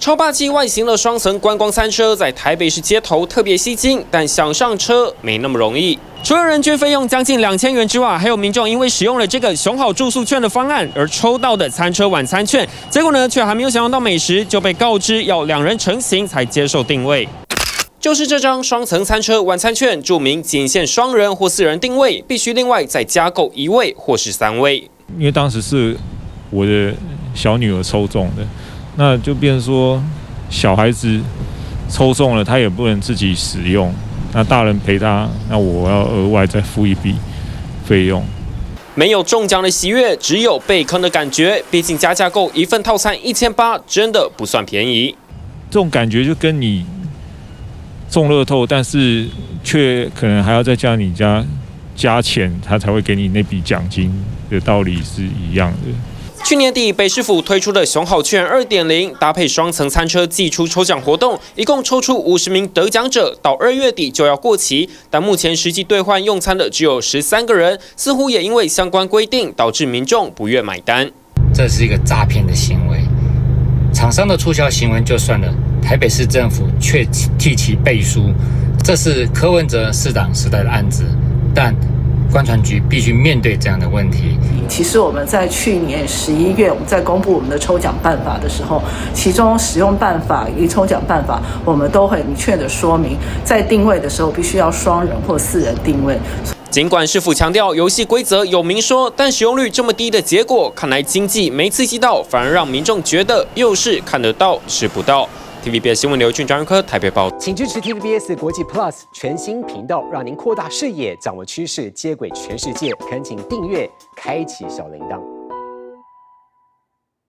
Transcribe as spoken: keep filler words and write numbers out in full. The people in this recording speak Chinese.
超霸气外形的双层观光餐车在台北市街头特别吸睛，但想上车没那么容易。除了人均费用将近两千元之外，还有民众因为使用了这个熊好住宿券的方案而抽到的餐车晚餐券，结果呢却还没有享用到美食，就被告知要两人成行才接受定位。 就是这张双层餐车晚餐券，注明仅限双人或四人定位，必须另外再加购一位或是三位。 因为当时是我的小女儿抽中的，那就变成说小孩子抽中了，他也不能自己使用，那大人陪他，那我要额外再付一笔费用。 没有中奖的喜悦，只有被坑的感觉。毕竟加价购一份套餐一千八，真的不算便宜。 这种感觉就跟你 中乐透，但是却可能还要再加你家加钱，他才会给你那笔奖金的道理是一样的。 去年底，北市府推出的熊好券 二点零， 搭配双层餐车寄出抽奖活动，一共抽出五十名得奖者，到二月底就要过期。但目前实际兑换用餐的只有十三个人，似乎也因为相关规定，导致民众不愿买单。 这是一个诈骗的行为，厂商的促销行为就算了。 台北市政府却替其背书，这是柯文哲市长时代的案子，但观传局必须面对这样的问题。 其实我们在去年十一月，我们在公布我们的抽奖办法的时候，其中使用办法与抽奖办法，我们都很明确的说明，在定位的时候必须要双人或四人定位。 尽管市府强调游戏规则有明说，但使用率这么低的结果，看来经济没刺激到，反而让民众觉得又是看得到吃不到。T V B S 新闻刘俊、张仁科台北报。 请支持 T V B S 国际 Plus 全新频道，让您扩大视野，掌握趋势，接轨全世界。恳请订阅，开启小铃铛。